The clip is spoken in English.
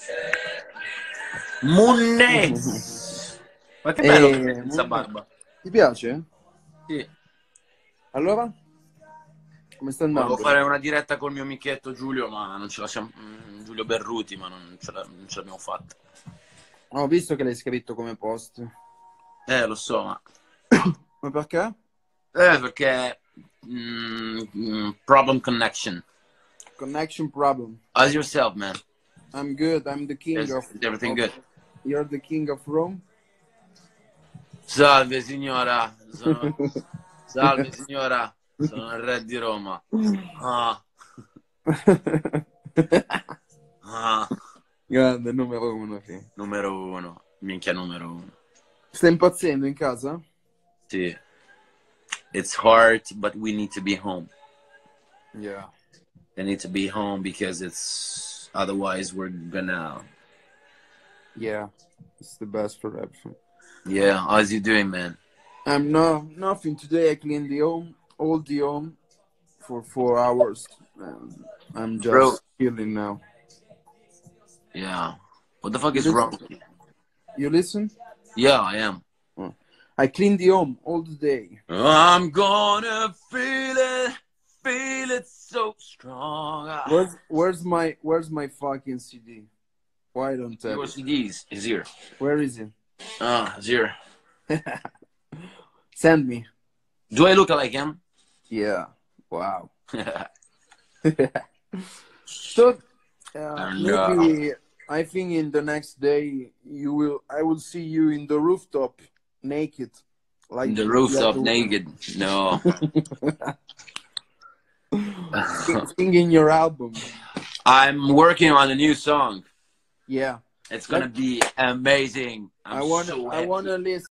Munnes. Ma che bello senza barba. Ti piace? Sì. Allora? Come sta andando? Volevo fare una diretta col mio amichetto Giulio, ma non ce la siamo. Giulio Berruti, ma non ce l'abbiamo fatta. Ho visto che l'hai scritto come post. Lo so, ma. Ma perché? Perché. Problem connection. Connection problem. How's yourself, man? I'm good. I'm the king Is everything good? You're the king of Rome? Salve signora. Salve signora. Sono il re di Roma. Ah. Grande, numero uno, sì. Numero uno. Minchia numero uno. Stai impazzendo in casa? Sì. It's hard, but we need to be home. Yeah. I need to be home because otherwise we're gonna. Yeah. It's the best for everything. Yeah, how's you doing, man? I'm nothing. Today I cleaned the home, all the home for 4 hours. And I'm just chilling now. Yeah. What the fuck is wrong? You listen? Yeah, I am. I clean the home all the day. I'm gonna feel it so strong. Where's my fucking CD? Why don't tell Your CDs is here. Where is it? It's here. Send me. Do I look like him? Yeah. Wow. So maybe I think in the next day I will see you in the rooftop naked. Like in the rooftop naked. No. Singing your album. I'm working on a new song. Yeah. It's gonna be amazing. I wanna